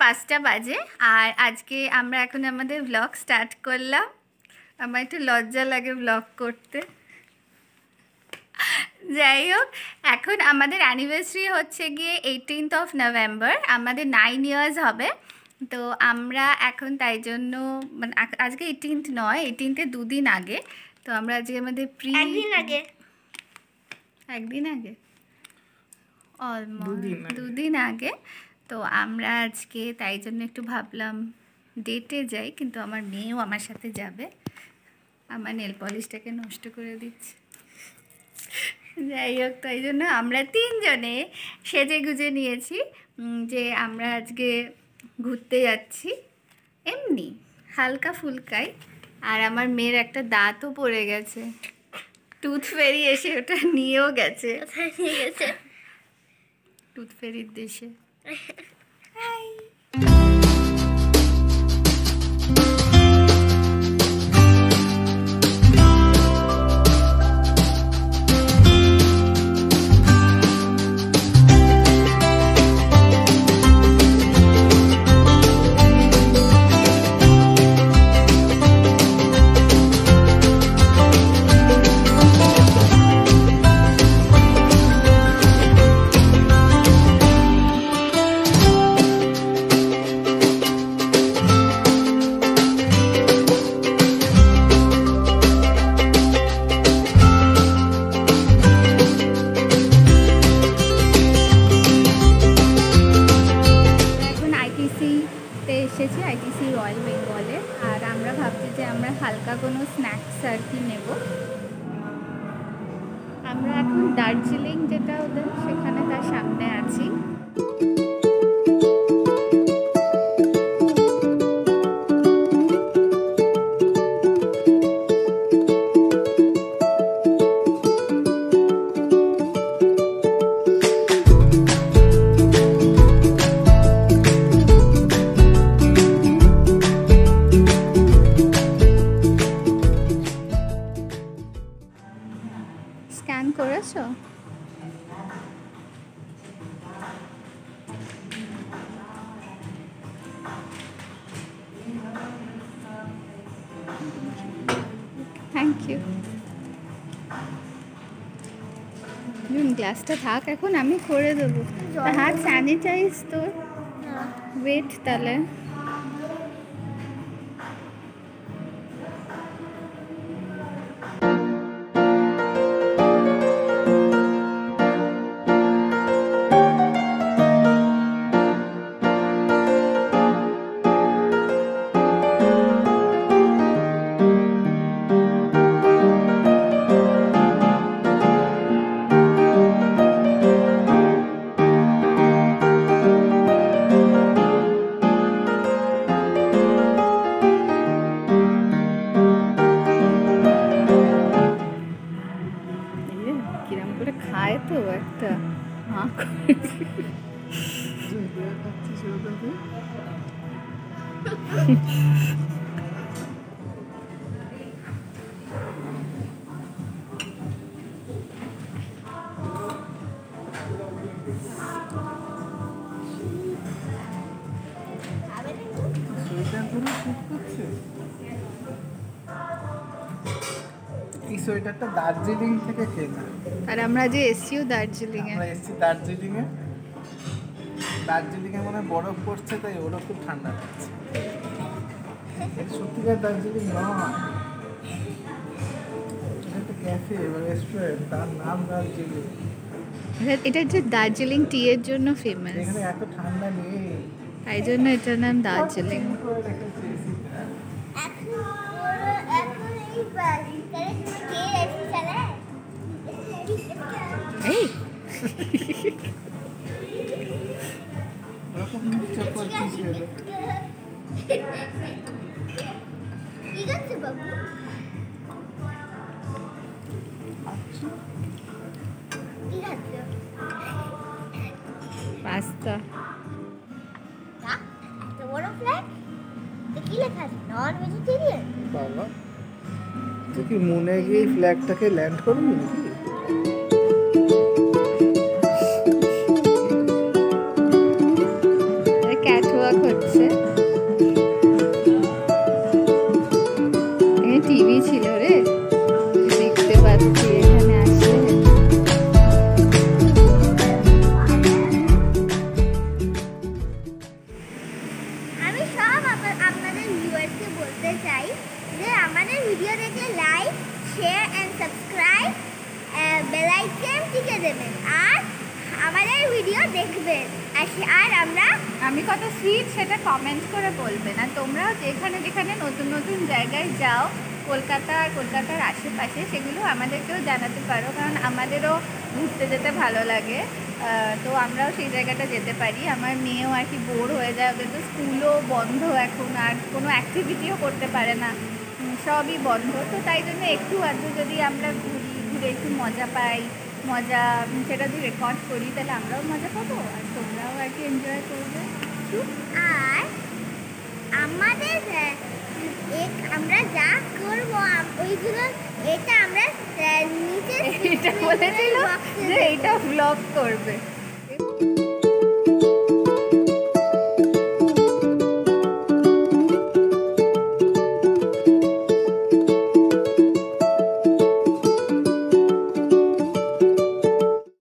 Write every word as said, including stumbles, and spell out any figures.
পাঁচটা বাজে আর আজকে আমরা এখন আমাদের ব্লগ স্টার্ট করলাম। আমার একটু লজ্জা লাগে ব্লগ করতে। যাই হোক, এখন আমাদের অ্যানিভার্সারি হচ্ছে গিয়ে এইটিনথ অফ নভেম্বর, আমাদের নাইন ইয়ার্স হবে। তো আমরা এখন তাই জন্য মানে আজকে এইটিনথ নয়, এইটিনথে দুদিন আগে। তো আমরা আজকে আমাদের প্রি একদিন আগে একদিন আগে অলমোস্ট দুদিন আগে। তো আমরা আজকে তাই জন্য একটু ভাবলাম ডেটে যাই, কিন্তু আমার মেয়েও আমার সাথে যাবে। আমার নেল পলিশটাকে নষ্ট করে দিচ্ছে। যাই হোক, তাই জন্য আমরা তিনজনে সেজে গুজে নিয়েছি যে আমরা আজকে ঘুরতে যাচ্ছি, এমনি হালকা ফুলকাই। আর আমার মেয়ের একটা দাঁতও পড়ে গেছে, টুথ ফেরি এসে ওটা নিয়েও গেছে নিয়ে গেছে টুথ ফেরির দেশে। এসেছি আইটিসি রয়্যাল বেঙ্গলে। আর আমরা ভাবছি যে আমরা হালকা কোনো স্ন্যাক্স আর কি নেব। আমরা এখন দার্জিলিং যেটা ওদের সেখানে তার সামনে আছি। স্ক্যান করেছো? Thank you. গ্লাসটা থাক, এখন আমি করে দেবো। হাত স্যানিটাইজ তো ওয়েট তাহলে। কিরম করে খায় তো একটা হাঁ করে। এই সোয়েটারটা দার্জিলিং থেকে কেনা। আর আমরা যে এসছিও দার্জিলিং এ, আমরা এসছি দার্জিলিং এ। দার্জিলিং এ মনে বরফ পড়ছে, তাই ওরা খুব ঠান্ডা লাগছে। সত্যিকার দার্জিলিং নয়, এটা একটা ক্যাফে বা রেস্টুরেন্ট, তার নাম দার্জিলিং। এটা যে দার্জিলিং টি এর জন্য ফেমাস, এখানে এত ঠান্ডা নেই, তাই জন্য এটার নাম দার্জিলিং। এই পাস্তা বাবা, তুই কি মনে গিয়ে ফ্ল্যাগটাকে ল্যান্ড করবি নাকি? ক্যাট ওয়াক হচ্ছে। টিভি ছিল রে, দেখতে পাচ্ছি এখানে আসলে। আমি সব আপনাদের ভিউয়ারকে বলতে চাই যে আমাদের ভিডিও দেখলে like, share and subscribe, bell icon টিপে দেবেন আর আমাদের ভিডিও দেখবেন। আর আমরা আমি কত সুইট সেটা কমেন্ট করে বলবেন। আর তোমরাও যেখানে যেখানে নতুন নতুন জায়গায় যাও কলকাতা আর কলকাতার আশেপাশে, সেগুলো আমাদেরকেও জানাতে পারো, কারণ আমাদেরও ঘুরতে যেতে ভালো লাগে। তো আমরাও সেই জায়গাটা যেতে পারি। আমার মেয়েও আর কি বোর হয়ে যায়, ওদের তো স্কুলও বন্ধ এখন, আর কোনো অ্যাক্টিভিটিও করতে পারে না, সবই বন্ধ। তো তাই জন্য একটু আধটু যদি আমরা ঘুরি, ঘুরে একটু মজা পাই, মজা সেটা যদি রেকর্ড করি তাহলে আমরাও মজা পাবো আর তোমরাও আর কি এনজয় করবে। আর আমাদের আমরা যা করবো ওইগুলো, এটা আমরা নিচে এটা বলেছিল যে এটা ব্লগ করবে।